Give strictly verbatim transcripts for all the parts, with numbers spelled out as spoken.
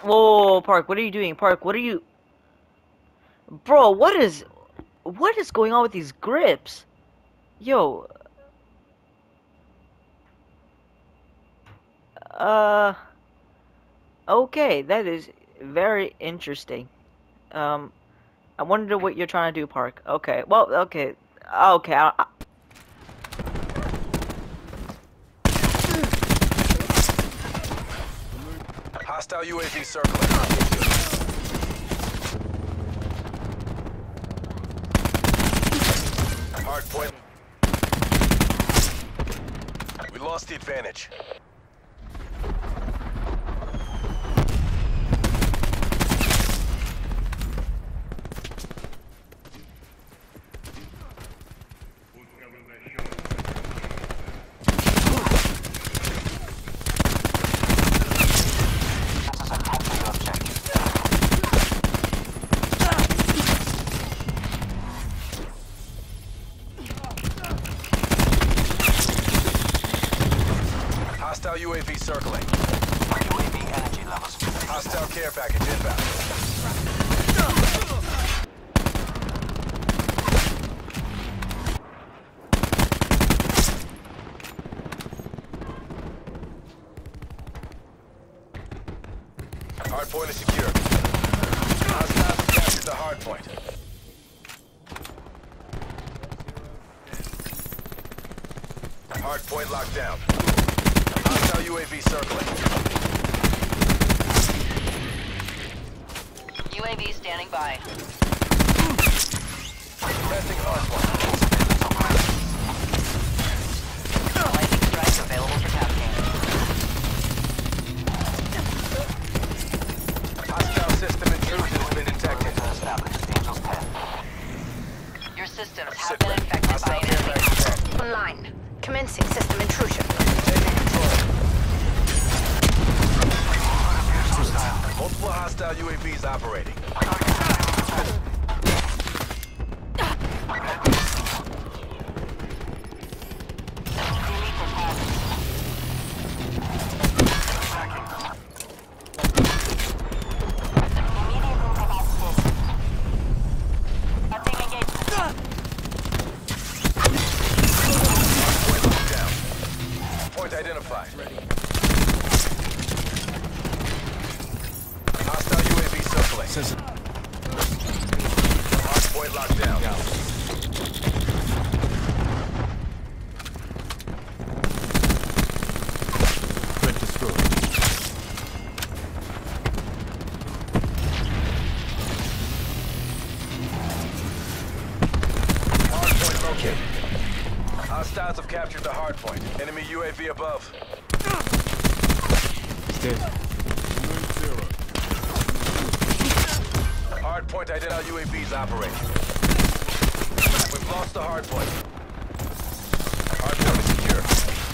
Whoa, Park, what are you doing? Park, what are you... Bro, what is... What is going on with these grips? Yo. Uh... Okay, that is very interesting. Um, I wonder what you're trying to do, Park. Okay, well, okay. Okay, I, I... Hostile U A V circling. Hard point. We lost the advantage. Hostile U A V circling. U A V energy levels. Hostile care package inbound. Hard point is secure. Hostiles have captured the hard point. Hard point locked down. Hostile U A V circling. U A V standing by. Testing hard point. Lightning strike available for tasking. Hostile system intrusion has been detected. Your systems have been infected by Hostile an care enemy. package dead. Online. Commencing system intrusion. Taking control. Multiple hostile U A Vs operating. Point locked down. Point identified. Hostile U A V circling. Hard point locked down. Threat destroyed. Hard point located. Hostiles have captured the hard point. Enemy U A V above. Dead. Hard point identified. U A Vs operating. We've lost the hard point. Hard point is secure.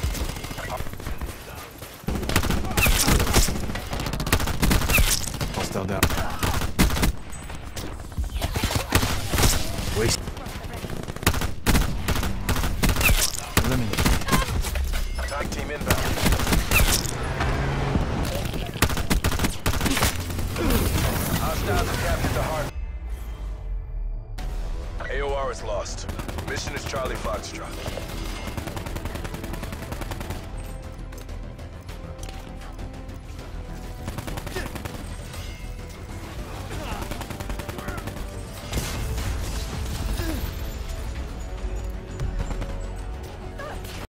Hostile down. Waste. Eliminate. Attack team inbound. Hostiles have captured the hard. A O R is lost. Mission is Charlie Foxtrot.